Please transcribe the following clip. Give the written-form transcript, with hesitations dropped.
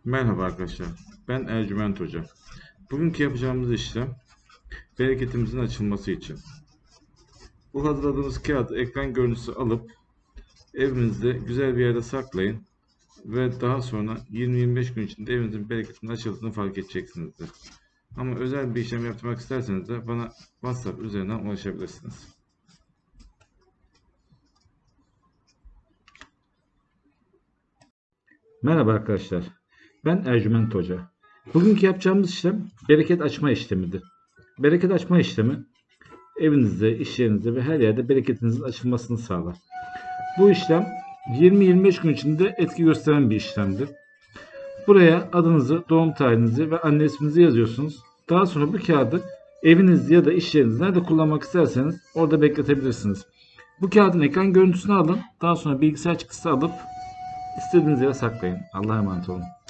Merhaba arkadaşlar, ben Ercüment Hoca. Bugünkü yapacağımız işlem bereketimizin açılması için. Bu hazırladığımız kağıdı ekran görüntüsü alıp evinizde güzel bir yerde saklayın ve daha sonra 20-25 gün içinde evinizin bereketinin açıldığını fark edeceksinizdir. Ama özel bir işlem yapmak isterseniz de bana WhatsApp üzerinden ulaşabilirsiniz. Merhaba arkadaşlar. Ben Ercüment Hoca. Bugünkü yapacağımız işlem bereket açma işlemidir. Bereket açma işlemi evinizde, iş yerinizde ve her yerde bereketinizin açılmasını sağlar. Bu işlem 20-25 gün içinde etki gösteren bir işlemdir. Buraya adınızı, doğum tarihinizi ve anne isminizi yazıyorsunuz. Daha sonra bu kağıdı evinizde ya da iş yerinizde nerede kullanmak isterseniz orada bekletebilirsiniz. Bu kağıdın ekran görüntüsünü alın. Daha sonra bilgisayar çıktısı alıp istediğiniz yere saklayın. Allah'a emanet olun.